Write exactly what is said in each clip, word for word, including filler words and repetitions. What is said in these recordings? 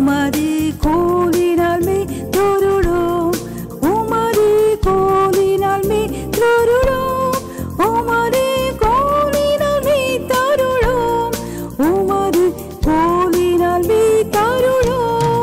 உமது கோலினால் மே தொருளோம் உமது கோலினால் மே தொருளோம் உமது கோலினால் மே தருளோம் உமது கோலினால் மே தருளோம்.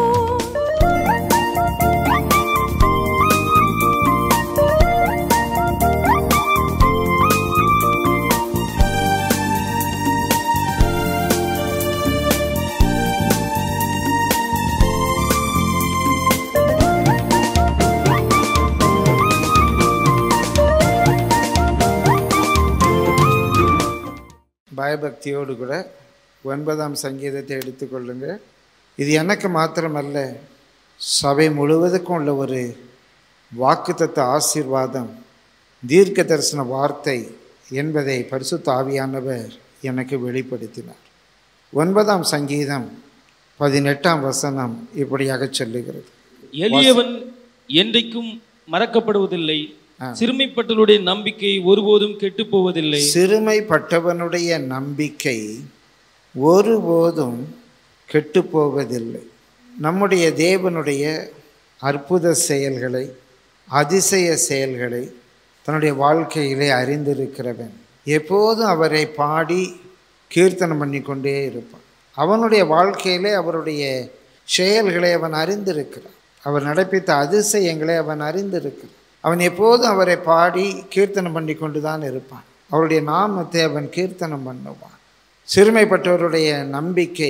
பயபக்தியோடு கூட ஒன்பதாம் சங்கீதத்தை எடுத்துக்கொள்ளுங்க. இது எனக்கு மாத்திரமல்ல, சபை முழுவதுக்கும் உள்ள ஒரு வாக்குத்தத்த ஆசீர்வாதம், தீர்க்க தரிசன வார்த்தை என்பதை பரிசுத்த ஆவியானவர் எனக்கு வெளிப்படுத்தினார். ஒன்பதாம் சங்கீதம் பதினெட்டாம் வசனம் இப்படியாக சொல்லுகிறது, எளியவன் என்றைக்கும் மறக்கப்படுவதில்லை, சிறுமைப்பட்டவனுடைய நம்பிக்கை ஒருபோதும் கெட்டு போவதில்லை. சிறுமைப்பட்டவனுடைய நம்பிக்கை ஒருபோதும் கெட்டு போவதில்லை. நம்முடைய தேவனுடைய அற்புத செயல்களை, அதிசய செயல்களை தன்னுடைய வாழ்க்கையிலே அறிந்திருக்கிறவன் எப்போதும் அவரை பாடி கீர்த்தனம் பண்ணி கொண்டே இருப்பான். அவனுடைய வாழ்க்கையிலே அவருடைய செயல்களை அவன் அறிந்திருக்கிறான். அவர் நடப்பித்த அதிசயங்களை அவன் அறிந்திருக்கிறான். அவன் எப்போதும் அவரை பாடி கீர்த்தனம் பண்ணி கொண்டு தான் இருப்பான். அவருடைய நாமத்தை அவன் கீர்த்தனம் பண்ணுவான். சிறுமைப்பட்டவருடைய நம்பிக்கை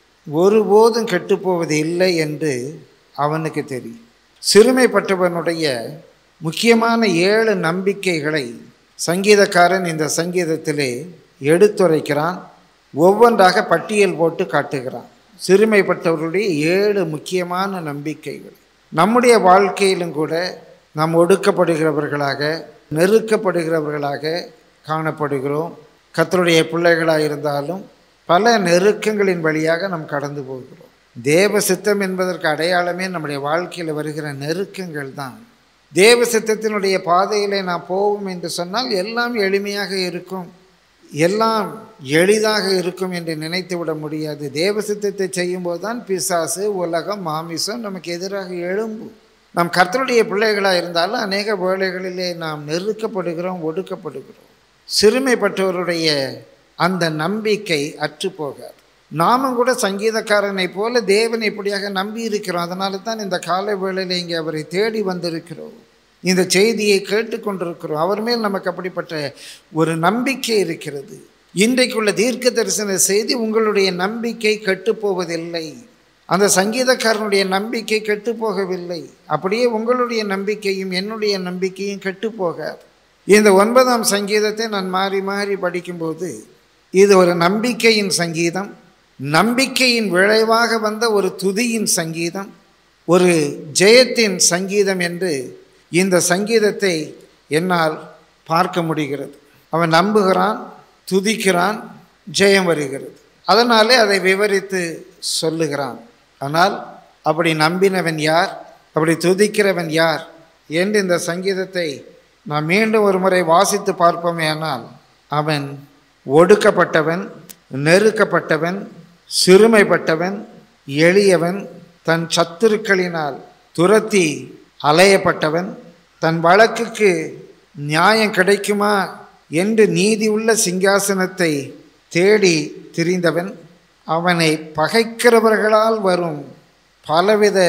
ஒருபோதும் கெட்டுப்போவது இல்லை என்று அவனுக்கு தெரியும். சிறுமைப்பட்டவனுடைய முக்கியமான ஏழு நம்பிக்கைகளை சங்கீதக்காரன் இந்த சங்கீதத்திலே எடுத்துரைக்கிறான். ஒவ்வொன்றாக பட்டியல் போட்டு காட்டுகிறான். சிறுமைப்பட்டவர்களுடைய ஏழு முக்கியமான நம்பிக்கைகள். நம்முடைய வாழ்க்கையிலும் கூட நாம் ஒடுக்கப்படுகிறவர்களாக, நெருக்கப்படுகிறவர்களாக காணப்படுகிறோம். கர்த்தருடைய பிள்ளைகளாக இருந்தாலும் பல நெருக்கங்களின் வழியாக நாம் கடந்து போகிறோம். தேவ சித்தம் என்பதற்கு அடையாளமே நம்முடைய வாழ்க்கையில் வருகிற நெருக்கங்கள் தான். தேவ சித்தத்தினுடைய பாதையிலே நாம் போவோம் என்று சொன்னால் எல்லாம் எளிமையாக இருக்கும், எல்லாம் எளிதாக இருக்கும் என்று நினைத்து விட முடியாது. தேவ சித்தத்தை செய்யும்போது தான் பிசாசு, உலகம், மாமிசம் நமக்கு எதிராக எழும்பும். நாம் கர்த்தருடைய பிள்ளைகளாக இருந்தாலும் அநேக வேளைகளிலே நாம் நெருக்கப்படுகிறோம், ஒடுக்கப்படுகிறோம். சிறுமைப்பட்டவருடைய அந்த நம்பிக்கை அற்று போகாது. நாமும் கூட சங்கீதக்காரனை போல தேவனை இப்படியாக நம்பி இருக்கிறோம். அதனால தான் இந்த காலை வேளையில் இங்கே அவரை தேடி வந்திருக்கிறோம், இந்த செய்தியை கேட்டுக்கொண்டிருக்கிறோம். அவர் மேல் நமக்கு அப்படிப்பட்ட ஒரு நம்பிக்கை இருக்கிறது. இன்றைக்குள்ள தீர்க்க தரிசன செய்தி, உங்களுடைய நம்பிக்கை கெட்டுப்போவதில்லை. அந்த சங்கீதக்காரனுடைய நம்பிக்கை கெட்டு போகவில்லை. அப்படியே உங்களுடைய நம்பிக்கையும் என்னுடைய நம்பிக்கையும் கெட்டு போகாது. இந்த ஒன்பதாம் சங்கீதத்தை நான் மாறி மாறி படிக்கும்போது இது ஒரு நம்பிக்கையின் சங்கீதம், நம்பிக்கையின் விளைவாக வந்த ஒரு துதியின் சங்கீதம், ஒரு ஜெயத்தின் சங்கீதம் என்று இந்த சங்கீதத்தை என்னால் பார்க்க முடிகிறது. அவன் நம்புகிறான், துதிக்கிறான், ஜெயம் வருகிறது. அதனாலே அதை விவரித்து சொல்லுகிறான். ஆனால் அப்படி நம்பினவன் யார், அப்படி துதிக்கிறவன் யார் என்று இந்த சங்கீதத்தை நாம் மீண்டும் ஒரு முறை வாசித்து பார்ப்போமே. ஆனால் அவன் ஒடுக்கப்பட்டவன், நெருக்கப்பட்டவன், சிறுமைப்பட்டவன், எளியவன், தன் சத்துருக்களினால் துரத்தி அலையப்பட்டவன், தன் வழக்குக்கு நியாயம் கிடைக்குமா என்று நீதி உள்ள சிங்காசனத்தை தேடி திரிந்தவன், அவனை பகைக்கிறவர்களால் வரும் பலவித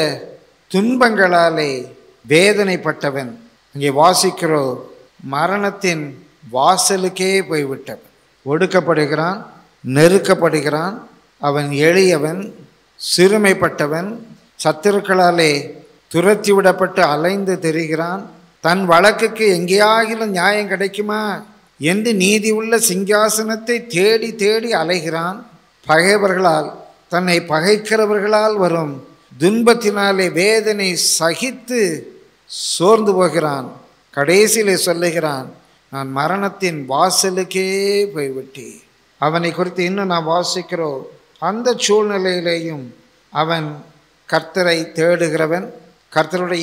துன்பங்களாலே வேதனைப்பட்டவன். இங்கே வாசிக்கிறோம், மரணத்தின் வாசலுக்கே போய்விட்டவன். ஒடுக்கப்படுகிறான், நெருக்கப்படுகிறான், அவன் எளியவன், சிறுமைப்பட்டவன், சத்துருக்களாலே துரத்தி விடப்பட்டு அலைந்து திரிகிறான். தன் வழக்குக்கு எங்கேயாகிலும் நியாயம் கிடைக்குமா என்று நீதி உள்ள சிங்காசனத்தை தேடி தேடி அலைகிறான். பகைவர்களால், தன்னை பகைக்கிறவர்களால் வரும் துன்பத்தினாலே வேதனை சகித்து சோர்ந்து போகிறான். கடைசியிலே சொல்லுகிறான், நான் மரணத்தின் வாசலுக்கே போய்விட்டேன். அவனை குறித்து இன்னும் நான் வாசிக்கிறோம். அந்த சூழ்நிலையிலேயும் அவன் கர்த்தரை தேடுகிறவன், கர்த்தருடைய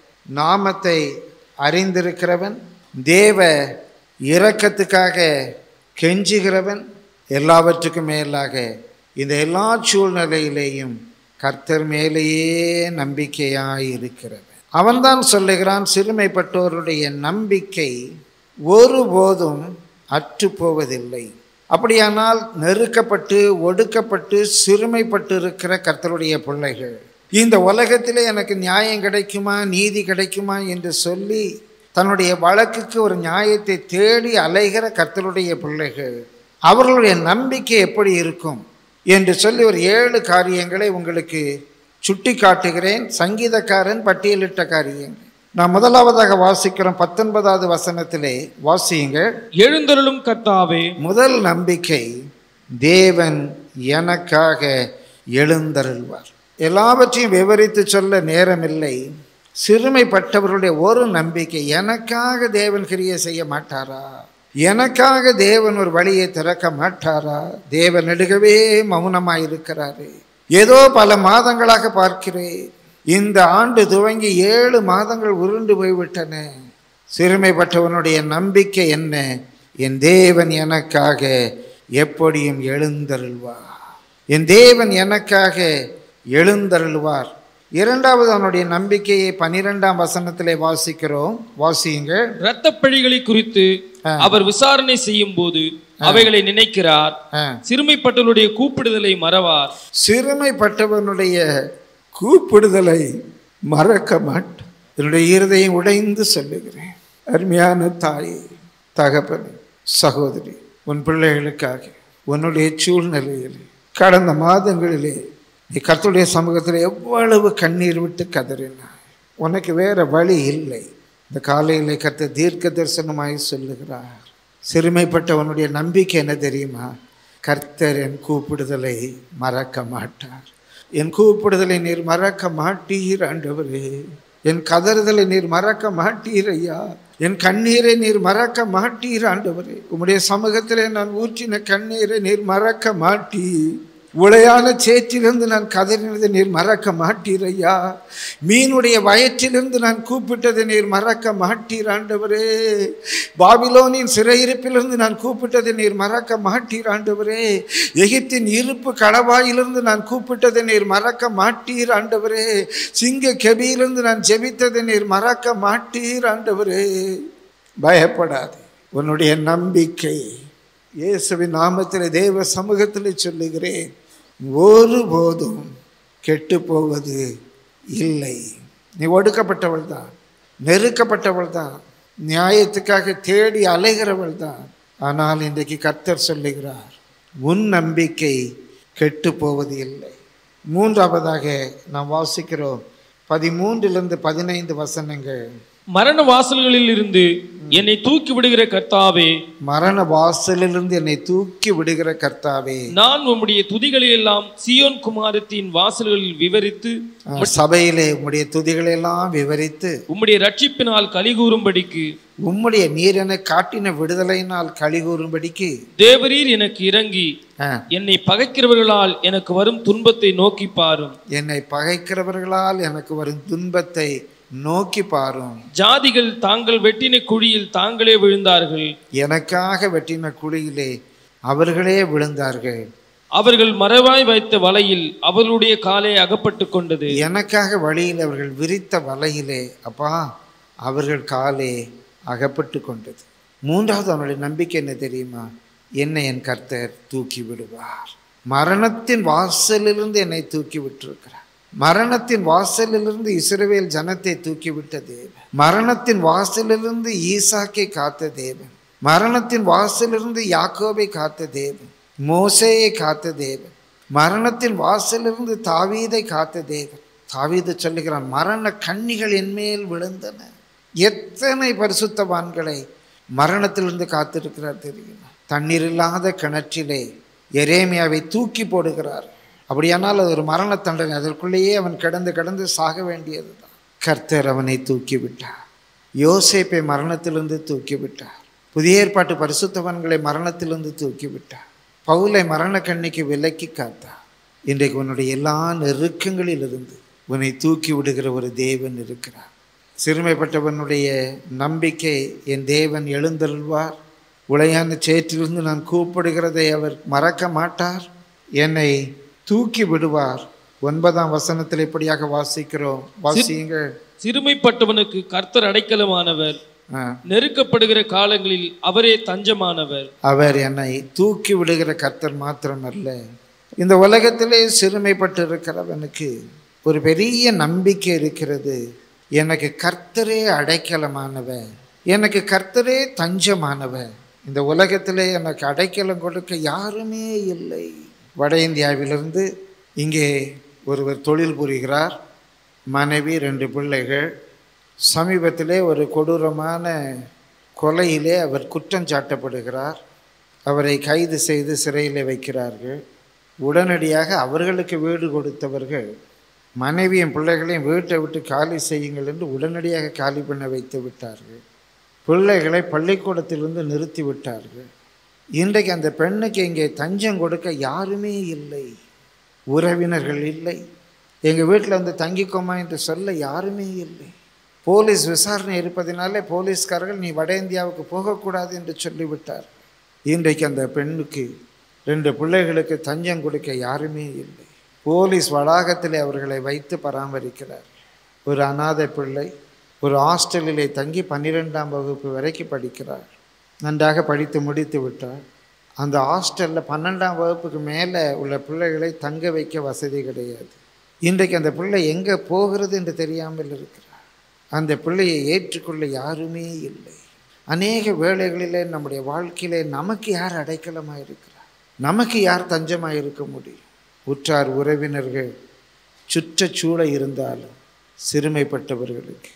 நாமத்தை அறிந்திருக்கிறவன், தேவ இரக்கத்துக்காக கெஞ்சுகிறவன். எல்லாவற்றுக்கும் மேலாக இந்த எல்லா சூழ்நிலையிலேயும் கர்த்தர் மேலேயே நம்பிக்கையாய் இருக்கிறது. அவன்தான் சொல்லுகிறான், சிறுமைப்பட்டோருடைய நம்பிக்கை ஒருபோதும் அற்று போவதில்லை. அப்படியானால் நெருக்கப்பட்டு ஒடுக்கப்பட்டு சிறுமைப்பட்டு இருக்கிற கர்த்தருடைய பிள்ளைகள், இந்த உலகத்திலே எனக்கு நியாயம் கிடைக்குமா, நீதி கிடைக்குமா என்று சொல்லி தன்னுடைய வழக்குக்கு ஒரு நியாயத்தை தேடி அலைகிற கர்த்தருடைய பிள்ளைகள், அவர்களுடைய நம்பிக்கை எப்படி இருக்கும் என்று சொல்லி ஒரு ஏழு காரியங்களை உங்களுக்கு சுட்டி காட்டுகிறேன். சங்கீதக்காரன் பட்டியலிட்ட காரியங்கள். நான் முதலாவதாக வாசிக்கிறோம், பத்தொன்பதாவது வசனத்திலே வாசியுங்க. எழுந்தருளும் கர்த்தாவே. முதல் நம்பிக்கை, தேவன் எனக்காக எழுந்தருள்வார். எல்லாவற்றையும் விவரித்து சொல்ல நேரமில்லை. சிறுமைப்பட்டவர்களுடைய ஒரு நம்பிக்கை, எனக்காக தேவன் கிரியை செய்ய மாட்டாரா, எனக்காக தேவன் ஒரு வழியை திறக்க மாட்டாரா, தேவன் நெடுகவே மௌனமாக இருக்கிறாரு. ஏதோ பல மாதங்களாக பார்க்கிறேன், இந்த ஆண்டு துவங்கி ஏழு மாதங்கள் உருண்டு போய்விட்டன. சிறுமைப்பட்டவனுடைய நம்பிக்கை என்ன? என் தேவன் எனக்காக எப்படியும் எழுந்தருள்வார், என் தேவன் எனக்காக எழுந்தருள்வார். இரண்டாவது அவனுடைய நம்பிக்கையை பனிரெண்டாம் வசனத்திலே வாசிக்கிறோம், வாசியுங்க. இரத்த பழிகளை குறித்து அவர் விசாரணை செய்யும் போது அவைகளை நினைக்கிறார். சிறுமைப்பட்டவனுடைய கூப்பிடுதலை மறவார். சிறுமைப்பட்டவனுடைய கூப்பிடுதலை மறக்க மாட்டார். என்னுடைய இருதயம் உடைந்து சொல்லுகிறேன், அருமையான தாயே, தகப்பனே, சகோதரி, உன் பிள்ளைகளுக்காக உன்னுடைய சூழ்நிலையில் கடந்த மாதங்களிலே நீ கர்த்தருடைய சமூகத்தில் எவ்வளவு கண்ணீர் விட்டு கதறினாய். உனக்கு வேற வழி இல்லை. இந்த காலையிலே கர்த்தர் தீர்க்க தரிசனமாய் சொல்லுகிறார், சிறுமைப்பட்டவனுடைய நம்பிக்கை என்ன தெரியுமா? கர்த்தர் என் கூப்பிடுதலை மறக்க மாட்டார். என் கூப்பிடுதலை நீர் மறக்க மாட்டீர் ஆண்டவரே, என் கதறுதலை நீர் மறக்க மாட்டீர் ஐயா, என் கண்ணீரை நீர் மறக்க மாட்டீர் ஆண்டவரே. உம்முடைய சமூகத்திலே நான் ஊற்றின கண்ணீரை நீர் மறக்க மாட்டீர். உளையான சேற்றிலிருந்து நான் கதறினதை நீர் மறக்க மாட்டீர் ஐயா. மீனுடைய வயிற்றிலிருந்து நான் கூப்பிட்டதை நீர் மறக்க மாட்டீர் ஆண்டவரே. பாபிலோனின் சிறையிருப்பிலிருந்து நான் கூப்பிட்டதை நீர் மறக்க மாட்டீர் ஆண்டவரே. எகிப்தின் இருப்பு களவாயிலிருந்து நான் கூப்பிட்டதை நீர் மறக்க மாட்டீர் ஆண்டவரே. சிங்க கெபியிலிருந்து நான் ஜெபித்ததை நீர் மறக்க மாட்டீர் ஆண்டவரே. பயப்படாது, உன்னுடைய நம்பிக்கை இயேசுவின் நாமத்தில் தேவ சமூகத்தில் சொல்லுகிறேன், ஒருபோதும் கெட்டு போவது இல்லை. நீ ஒடுக்கப்பட்டவள் தான், நெருக்கப்பட்டவள் தான், நியாயத்துக்காக தேடி அலைகிறவள் தான். ஆனால் இன்றைக்கு கர்த்தர் சொல்லுகிறார், உன் நம்பிக்கை கெட்டு போவது இல்லை. மூன்றாவதாக நாம் வாசிக்கிறோம் பதிமூன்றிலிருந்து பதினைந்து வசனங்கள். மரண வாசல்களில் இருந்து என்னை தூக்கி விடுகிற கர்த்தாவே, மரண வாசலிலிருந்து என்னை தூக்கி விடுகிற கர்த்தாவே, நான் உம்முடைய துதிகளை எல்லாம் சீயோன் குமாரத்தின் வாசல்களில் விவரித்து, சபையிலே உம்முடைய துதிகளை எல்லாம் விவரித்து, உம்முடைய ரட்சிப்பினால் கலிகூறும்படிக்கு, உம்முடைய நீர் என காட்டின விடுதலையினால் கலிகூறும்படிக்கு தேவரீர் எனக்கு இறங்கி என்னை பகைக்கிறவர்களால் எனக்கு வரும் துன்பத்தை நோக்கி பாரும். என்னை பகைக்கிறவர்களால் எனக்கு வரும் துன்பத்தை நோக்கி பாரும். ஜாதிகள் தாங்கள் வெட்டின குழியில் தாங்களே விழுந்தார்கள். எனக்காக வெட்டின குழியிலே அவர்களே விழுந்தார்கள். அவர்கள் மறைவாய் வைத்த வலையில் அவர்களுடைய காலை அகப்பட்டு கொண்டது. எனக்காக வழியில் அவர்கள் விரித்த வலையிலே அப்பா அவர்கள் காலே அகப்பட்டு கொண்டது. மூன்றாவது அவனுடைய நம்பிக்கை என்ன தெரியுமா? என்னை என் கர்த்தர் தூக்கி விடுவார். மரணத்தின் வாசலிலிருந்து என்னை தூக்கி விட்டிருக்கிறார். மரணத்தின் வாசலிலிருந்து இஸ்ரவேல் ஜனத்தை தூக்கிவிட்ட தேவன், மரணத்தின் வாசலிலிருந்து ஈசாக்கை காத்த தேவன், மரணத்தின் வாசலிலிருந்து யாக்கோபை காத்த தேவன், மோசேயை காத்த தேவன், மரணத்தின் வாசலிலிருந்து தாவீதை காத்த தேவன். தாவீது சொல்லுகிறான், மரண கண்ணிகள் என்மேல் விழுந்தன. எத்தனை பரிசுத்தவான்களை மரணத்திலிருந்து காத்திருக்கிறார் தெரியுமா? தண்ணீர் இல்லாத கிணற்றிலே எரேமியாவை தூக்கி போடுகிறார். அப்படியானால் அது ஒரு மரண தண்டனை. அதற்குள்ளேயே அவன் கிடந்து கிடந்து சாக வேண்டியது தான். கர்த்தர் அவனை தூக்கி விட்டார். யோசேப்பை மரணத்திலிருந்து தூக்கி விட்டார். புதிய ஏற்பாட்டு பரிசுத்தவான்களை மரணத்திலிருந்து தூக்கி விட்டார். பவுலை மரண கண்ணிக்கு விலக்கி காத்தார். இன்றைக்கு உன்னுடைய எல்லா நெருக்கங்களிலிருந்து உன்னை தூக்கி விடுகிற ஒரு தேவன் இருக்கிறார். சிறுமைப்பட்டவனுடைய நம்பிக்கை, என் தேவன் எழுந்தருள்வார். உளையான சேற்றிலிருந்து நான் கூப்பிடுகிறதை அவர் மறக்க மாட்டார். என்னை தூக்கி விடுவார். ஒன்பதாம் வசனத்தில் இப்படியாக வாசிக்கிறோம், வாசியுங்கள். சிறுமைப்பட்டவனுக்கு கர்த்தர் அடைக்கலமானவர், நெருக்கப்படுகிற காலங்களில் அவரே தஞ்சமானவர். அவர் என்னை தூக்கி விடுகிற கர்த்தர் மாத்திரமல்ல, இந்த உலகத்திலே சிறுமைப்பட்டு இருக்கிறவனுக்கு ஒரு பெரிய நம்பிக்கை இருக்கிறது. எனக்கு கர்த்தரே அடைக்கலமானவர், எனக்கு கர்த்தரே தஞ்சமானவர். இந்த உலகத்திலே எனக்கு அடைக்கலம் கொடுக்க யாருமே இல்லை. வட இந்தியாவிலிருந்து இங்கே ஒருவர் தொழில் புரிகிறார், மனைவி, ரெண்டு பிள்ளைகள். சமீபத்திலே ஒரு கொடூரமான கொலையிலே அவர் குற்றம் சாட்டப்படுகிறார். அவரை கைது செய்து சிறையில் வைக்கிறார்கள். உடனடியாக அவர்களுக்கு வீடு கொடுத்தவர்கள் மனைவியும் பிள்ளைகளையும் வீட்டை விட்டு காலி செய்யுங்கள் என்று உடனடியாக காலி பண்ண வைத்து விட்டார்கள். பிள்ளைகளை பள்ளிக்கூடத்திலிருந்து நிறுத்தி விட்டார்கள். இன்றைக்கு அந்த பெண்ணுக்கு இங்கே தஞ்சம் கொடுக்க யாருமே இல்லை, உறவினர்கள் இல்லை, எங்கள் வீட்டில் வந்து தங்கிக்கோமா என்று சொல்ல யாருமே இல்லை. போலீஸ் விசாரணை இருப்பதினாலே போலீஸ்காரர்கள் நீ வட இந்தியாவுக்கு போகக்கூடாது என்று சொல்லிவிட்டார். இன்றைக்கு அந்த பெண்ணுக்கு, ரெண்டு பிள்ளைகளுக்கு தஞ்சம் கொடுக்க யாருமே இல்லை. போலீஸ் வளாகத்தில் அவர்களை வைத்து பராமரிக்கிறார். ஒரு அநாதை பிள்ளை ஒரு ஹாஸ்டலிலே தங்கி பன்னிரெண்டாம் வகுப்பு வரைக்கும் படிக்கிறார். நன்றாக படித்து முடித்து விட்டார். அந்த ஹாஸ்டலில் பன்னெண்டாம் வகுப்புக்கு மேலே உள்ள பிள்ளைகளை தங்க வைக்க வசதி கிடையாது. இன்றைக்கு அந்த பிள்ளை எங்கே போகிறது என்று தெரியாமல் இருக்கிறார். அந்த பிள்ளையை ஏற்றுக்கொள்ள யாருமே இல்லை. அநேக வேளைகளிலே நம்முடைய வாழ்க்கையிலே நமக்கு யார் அடைக்கலமாக இருக்கிறார், நமக்கு யார் தஞ்சமாக இருக்க முடியும்? உற்றார் உறவினர்கள் சுற்றச்சூழ இருந்தாலும் சிறுமைப்பட்டவர்களுக்கு,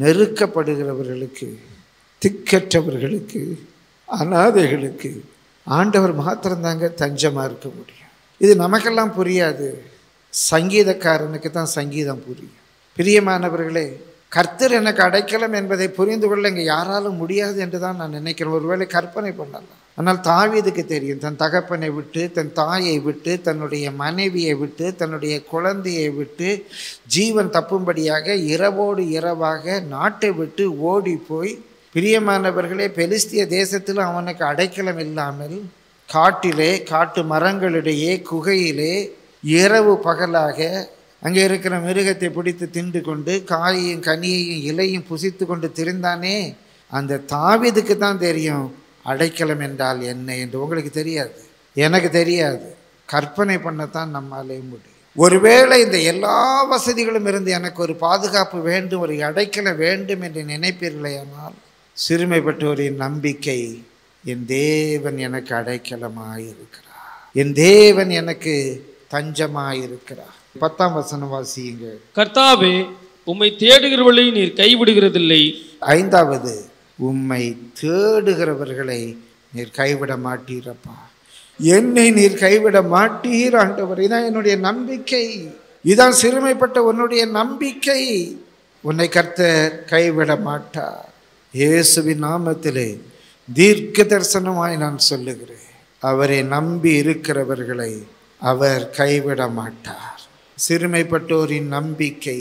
நெருக்கப்படுகிறவர்களுக்கு, திக்கற்றவர்களுக்கு, அநாதைகளுக்கு ஆண்டவர் மாத்திரம்தாங்க தஞ்சமாக இருக்க முடியும். இது நமக்கெல்லாம் புரியாது, சங்கீதக்காரனுக்கு தான் சங்கீதம் புரியும். பிரியமானவர்களே, கர்த்தர் எனக்கு அடைக்கலம் என்பதை புரிந்து கொள்ள இங்கே யாராலும் முடியாது என்று தான் நான் நினைக்கிறேன். ஒருவேளை கற்பனை பண்ணலாம். ஆனால் தாவீதுக்கு தெரியும், தன் தகப்பனை விட்டு, தன் தாயை விட்டு, தன்னுடைய மனைவியை விட்டு, தன்னுடைய குழந்தையை விட்டு ஜீவன் தப்பும்படியாக இரவோடு இரவாக நாட்டை விட்டு ஓடி போய், பிரியமானவர்களே, பெலிஸ்திய தேசத்தில் அவனுக்கு அடைக்கலம் இல்லாமல் காட்டிலே, காட்டு மரங்களிடையே, குகையிலே இரவு பகலாக அங்கே இருக்கிற மிருகத்தை பிடித்து தின்று கொண்டு காயையும் கனியையும் இலையும் புசித்து கொண்டு திரிந்தானே, அந்த தாவீதுக்கு தான் தெரியும் அடைக்கலம் என்றால் என்ன என்று. உங்களுக்கு தெரியாது, எனக்கு தெரியாது. கற்பனை பண்ணத்தான் நம்மாலே முடியும். ஒருவேளை இந்த எல்லா வசதிகளும் இருந்து எனக்கு ஒரு பாதுகாப்பு வேண்டும், ஒரு அடைக்கலம் வேண்டும் என்று நினைப்பீர்களேயானால், சிறுமைப்பட்டோரின் நம்பிக்கை, என் தேவன் எனக்கு அடைக்கலமாயிருக்கிறார், என் தேவன் எனக்கு தஞ்சமாயிருக்கிறார். பத்தாம் வசனம் வாசியுங்க. கர்த்தாவே, உம்மை தேடுகிறவர்களை நீர் கைவிடுகிறதில்லை. ஐந்தாவது, உம்மை தேடுகிறவர்களை நீர் கைவிட மாட்டீரப்பா. என்னை நீர் கைவிட மாட்டீர் ஆண்டவர். இதான் என்னுடைய நம்பிக்கை, இதான் சிறுமைப்பட்ட உன்னுடைய நம்பிக்கை. உன்னை கர்த்தர் கைவிட மாட்டார். இயேசுவின் நாமத்திலே தீர்க்க தரிசனமாய் நான் சொல்லுகிறேன், அவரை நம்பி இருக்கிறவர்களை அவர் கைவிட மாட்டார். சிறுமைப்பட்டோரின் நம்பிக்கை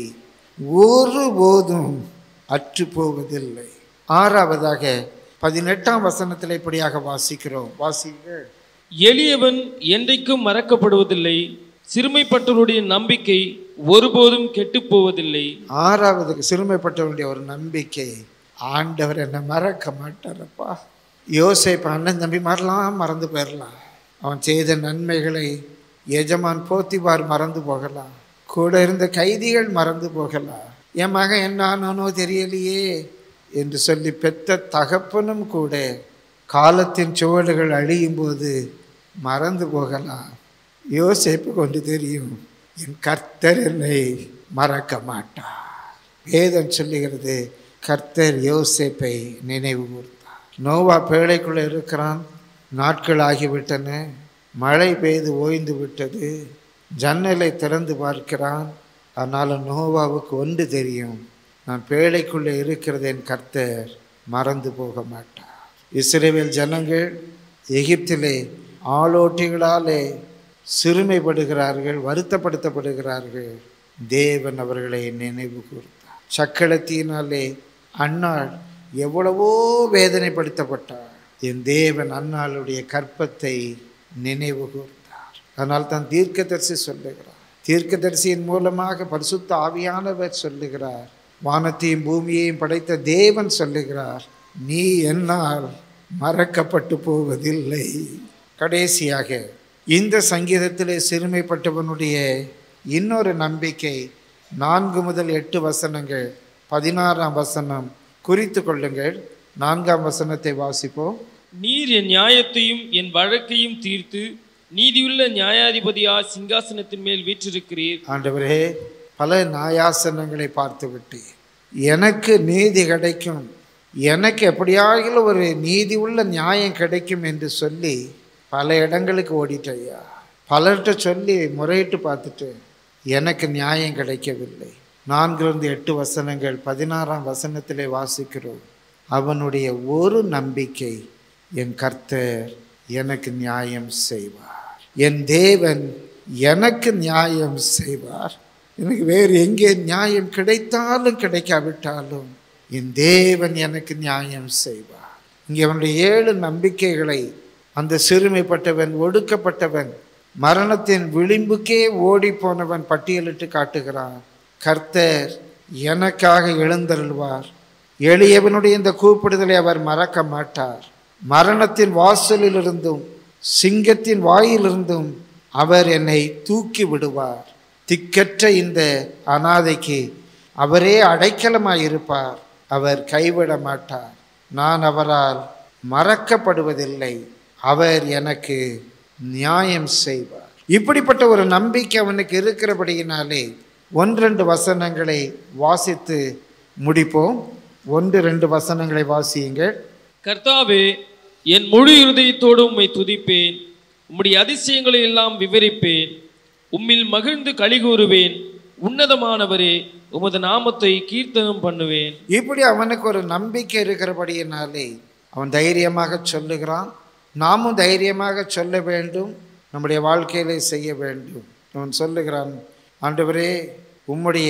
ஒருபோதும் அற்று போவதில்லை. ஆறாவதாக பதினெட்டாம் வசனத்தில் இப்படியாக வாசிக்கிறோம், வாசிங்க. எளியவன் என்றைக்கும் மறக்கப்படுவதில்லை, சிறுமைப்பட்டவருடைய நம்பிக்கை ஒருபோதும் கெட்டு போவதில்லை. ஆறாவது, சிறுமைப்பட்டவருடைய ஒரு நம்பிக்கை, ஆண்டவர் என்னை மறக்க மாட்டாரப்பா. யோசேப்பு அண்ணன் தம்பி மாறலாம், மறந்து போயிடலாம். அவன் செய்த நன்மைகளை எஜமான் போத்திபார் மறந்து போகலாம், கூட இருந்த கைதிகள் மறந்து போகலாம், என் மகன் என்ன ஆனானோ தெரியலையே என்று சொல்லி பெற்ற தகப்பனும் கூட காலத்தின் சுவடுகள் அழியும் போது மறந்து போகலாம். யோசேப்பு கொண்டு தெரியும், என் கர்த்தர் என்னை மறக்க மாட்டார். வேதம் சொல்லுகிறது, கர்த்தர் யோசேப்பை நினைவு கூர்ந்தார். நோவா பேழைக்குள்ளே இருக்கிறான், நாட்கள் ஆகிவிட்டன, மழை பெய்து ஓய்ந்து விட்டது, ஜன்னலை திறந்து பார்க்கிறான். ஆனாலும் நோவாவுக்கு ஒன்று தெரியும், நான் பேழைக்குள்ளே இருக்கிறது என் கர்த்தர் மறந்து போக மாட்டார். இஸ்ரவேல் ஜனங்கள் எகிப்திலே ஆளோட்டிகளாலே சிறுமைப்படுகிறார்கள், வருத்தப்படுத்தப்படுகிறார்கள். தேவன் அவர்களை நினைவு கூர்ந்தார். சக்களத்தினாலே அன்னாள் எவ்வளவோ வேதனைப்படுத்தப்பட்டார். என் தேவன் அன்னாளுடைய கற்பத்தை நினைவு கூர்ந்தார். அதனால் தான் தீர்க்கதரிசி சொல்லுகிறார், தீர்க்கதரிசியின் மூலமாக பரிசுத்த ஆவியானவர் சொல்லுகிறார், வானத்தையும் பூமியையும் படைத்த தேவன் சொல்லுகிறார், நீ என்னால் மறக்கப்பட்டு போவதில்லை. கடைசியாக இந்த சங்கீதத்திலே சிறுமைப்பட்டவனுடைய இன்னொரு நம்பிக்கை நான்கு முதல் எட்டு வசனங்கள். பதினாறாம் வசனம் குறித்து கொள்ளுங்கள். நான்காம் வசனத்தை வாசிப்போம். நீர் என் நியாயத்தையும் என் வழக்கையும் தீர்த்து நீதியுள்ள நியாயாதிபதியா சிங்காசனத்தின் மேல் வீற்றிருக்கிறீர். ஆண்டவரே, பல நியாயாசனங்களை பார்த்துவிட்டு எனக்கு நீதி கிடைக்கும், எனக்கு எப்படியாக ஒரு நீதி உள்ள நியாயம் கிடைக்கும் என்று சொல்லி பல இடங்களுக்கு ஓடிட்டையா. பலர்கிட்ட சொல்லி முறையிட்டு பார்த்துட்டு எனக்கு நியாயம் கிடைக்கவில்லை. நான்கிலிருந்து எட்டு வசனங்கள் பதினாறாம் வசனத்திலே வாசிக்கிறோம். அவனுடைய ஒரு நம்பிக்கை, என் கர்த்தர் எனக்கு நியாயம் செய்வார், என் தேவன் எனக்கு நியாயம் செய்வார். எனக்கு வேறு எங்கே நியாயம் கிடைத்தாலும் கிடைக்காவிட்டாலும் என் தேவன் எனக்கு நியாயம் செய்வார். இங்கே அவனுடைய ஏழு நம்பிக்கைகளை அந்த சிறுமைப்பட்டவன், ஒடுக்கப்பட்டவன், மரணத்தின் விளிம்புக்கே ஓடி போனவன் பட்டியலிட்டு காட்டுகிறான். கர்த்தர் எனக்காக எழுந்தருள்வார், எளியவனுடைய இந்த கூப்பிடுதலை அவர் மறக்க மாட்டார். மரணத்தின் வாசலிலிருந்தும் சிங்கத்தின் வாயிலிருந்தும் அவர் என்னை தூக்கி விடுவார். திக்கற்ற இந்த அனாதைக்கு அவரே அடைக்கலமாயிருப்பார், அவர் கைவிட மாட்டார். நான் அவரால் மறக்கப்படுவதில்லை, அவர் எனக்கு நியாயம் செய்வார். இப்படிப்பட்ட ஒரு நம்பிக்கை அவனுக்கு இருக்கிறபடியினாலே ஒன்றெண்டு வசனங்களை வாசித்து முடிப்போம். ஒன்று ரெண்டு வசனங்களை வாசியுங்கள். கர்த்தாவே, என் முழு இருதயத்தோடு உம்மை துதிப்பேன், உம்முடைய அதிசயங்களை எல்லாம் விவரிப்பேன், உம்மில் மகிழ்ந்து களிகூறுவேன். உன்னதமானவரே, உமது நாமத்தை கீர்த்தனம் பண்ணுவேன். இப்படி அவனுக்கு ஒரு நம்பிக்கை இருக்கிறபடியினாலே அவன் தைரியமாக சொல்லுகிறான். நாமும் தைரியமாக சொல்ல வேண்டும், நம்முடைய வாழ்க்கையிலே செய்ய வேண்டும். அவன் சொல்லுகிறான், ஆண்டவரே, உம்முடைய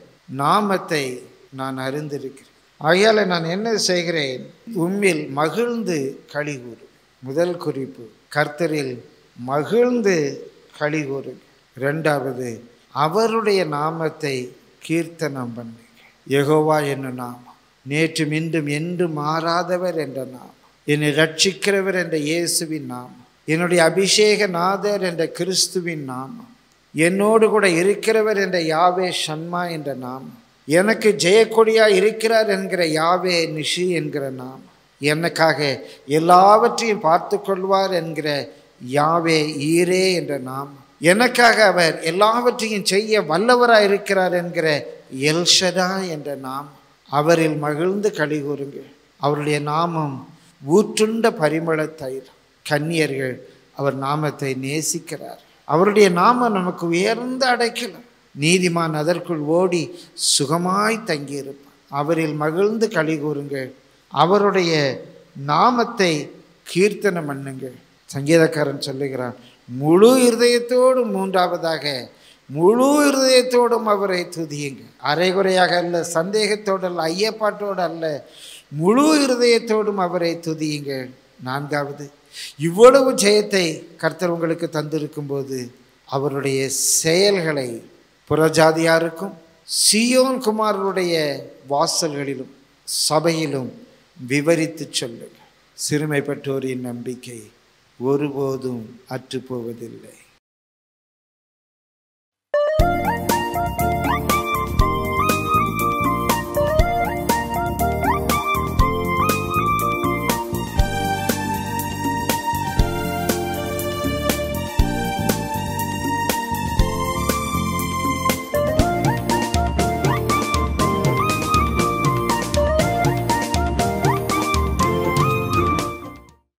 நாமத்தை நான் அறிந்திருக்கிறேன், ஆகையால் நான் என்ன செய்கிறேன், உம்மில் மகிழ்ந்து களிகூறு. முதல் குறிப்பு, கர்த்தரில் மகிழ்ந்து களிகூறு. ரெண்டாவது, அவருடைய நாமத்தை கீர்த்தனம் பண்ணு. யெகோவா என்னும் நாமம், நேற்று இன்றும் என்று மாறாதவர் என்ற நாமம், என்னை ரட்சிக்கிறவர் என்ற இயேசுவின் நாமம், என்னுடைய அபிஷேக நாதர் என்ற கிறிஸ்துவின் நாமம், என்னோடு கூட இருக்கிறவர் என்ற யாவே ஷன்மா என்ற நாமம், எனக்கு ஜெயக்கொடியா இருக்கிறார் என்கிற யாவே நிஷி என்கிற நாமம், எனக்காக எல்லாவற்றையும் பார்த்து கொள்வார் என்கிற யாவே ஈரே என்ற நாமம், எனக்காக அவர் எல்லாவற்றையும் செய்ய வல்லவராக இருக்கிறார் என்கிற எல்ஷடா என்ற நாமம். அவரில் மகிழ்ந்து களிகூறுங்க. அவருடைய நாமம் ஊற்றுண்ட பரிமள தைலம். கன்னியர்கள் அவர் நாமத்தை நேசிக்கிறார். அவருடைய நாமம் நமக்கு உயர்ந்த அடைக்கலம். நீதிமான் அதற்குள் ஓடி சுகமாய் தங்கியிருப்பார். அவரில் மகிழ்ந்து களிகூறுங்கள், அவருடைய நாமத்தை கீர்த்தனம் பண்ணுங்கள். சங்கீதக்காரன் சொல்லுகிறான், முழு இருதயத்தோடும், மூன்றாவதாக முழு இருதயத்தோடும் அவரை துதியுங்க. அரைகுறையாக அல்ல, சந்தேகத்தோடு அல்ல, ஐயப்பாட்டோடு அல்ல, முழு இருதயத்தோடும் அவரை துதியுங்கள். நான்காவது, இவ்வளவு ஜெயத்தை கர்த்தர் உங்களுக்கு தந்திருக்கும் போது அவருடைய செயல்களை புறஜாதியாருக்கும் சீயோன் குமாரருடைய வாசல்களிலும் சபையிலும் விவரித்து சொல்லுங்கள். சிறுமைப்பட்டோரின் நம்பிக்கை ஒருபோதும் அற்றுப்போவதில்லை.